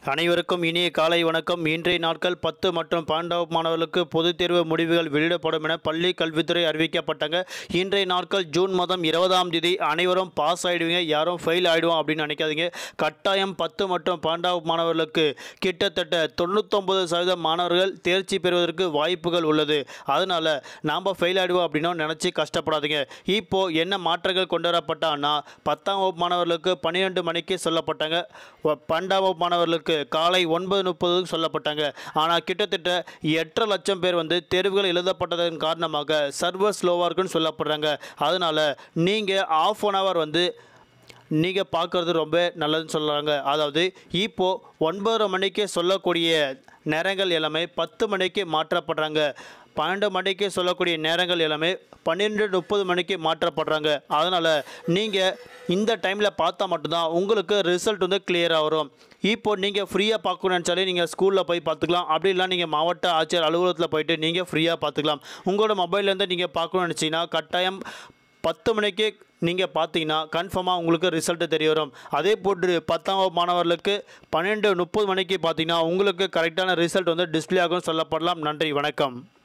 அனைவருக்கும் இனிய காலை வணக்கம். இன்றைய நாட்கள் 10 மற்றும் 12 மாணவர்களுக்கு பொதுத் தேர்வு முடிவுகள் வெளியிடப்படும் என பள்ளி கல்வித்துறை அறிவிக்கப்பட்டாங்க. இன்றைய நாட்கள் ஜூன் மாதம் 20ஆம் தேதி. அனைவரும் பாஸ் ஆகிடுவீங்க, யாரும் ஃபெயில் ஆகிடுவோம் அப்படின்னு நினைக்காதீங்க. கட்டாயம் 10 மற்றும் 12 மாணவர்களுக்கு கிட்டத்தட்ட 99% மாணவர்கள் தேர்ச்சி பெறுவதற்கு வாய்ப்புகள் உள்ளது. அதனால் நாம் ஃபெயில் ஆகிடுவோம் அப்படின்னு நினச்சி கஷ்டப்படாதீங்க. இப்போது என்ன மாற்றங்கள் கொண்டு வரப்பட்டான்னா, 10ஆம் வகுப்பு மாணவர்களுக்கு 12 மணிக்கு சொல்லப்பட்டாங்க, 12ஆம் வகுப்பு மாணவர்களுக்கு காலை 9:30 சொல்லப்பட்டாங்க. ஆனால் கிட்டத்தட்ட 8.5 லட்சம் பேர் தேர்வுகள் எழுதப்பட்டதன் காரணமாக சர்வர் ஸ்லோவாக இருக்குன்னு சொல்லப்படுறாங்க. அதனால் நீங்கள் ½ அன் ஹவர் நீங்கள் பார்க்குறது ரொம்ப நல்லதுன்னு சொல்கிறாங்க. அதாவது இப்போது 9:30 மணிக்கு சொல்லக்கூடிய நேரங்கள் எல்லாமே 10 மணிக்கு மாற்றப்படுறாங்க. 12 மணிக்கு சொல்லக்கூடிய நேரங்கள் எல்லாமே 12:30 மணிக்கு மாற்றப்படுறாங்க. அதனால் நீங்கள் இந்த டைமில் பார்த்தா மட்டும்தான் உங்களுக்கு ரிசல்ட் கிளியராக வரும். இப்போது நீங்கள் ஃப்ரீயாக பார்க்கணும்னு நினச்சாலே நீங்கள் ஸ்கூலில் போய் பார்த்துக்கலாம். அப்படி இல்லை நீங்கள் மாவட்ட ஆட்சியர் அலுவலகத்தில் போய்ட்டு நீங்கள் ஃப்ரீயாக பார்த்துக்கலாம். உங்களோட மொபைல்லேருந்து நீங்கள் பார்க்கணும்னு நினச்சிங்கன்னா கட்டாயம் 10 மணிக்கு நீங்கள் பார்த்தீங்கன்னா கன்ஃபார்மாக உங்களுக்கு ரிசல்ட்டு தெரிய வரும். அதே போன்று 10ஆம் வகுப்பு மாணவர்களுக்கு 12:30 மணிக்கு பார்த்தீங்கன்னா உங்களுக்கு கரெக்டான ரிசல்ட் டிஸ்பிளே ஆகும் சொல்லப்படலாம். நன்றி, வணக்கம்.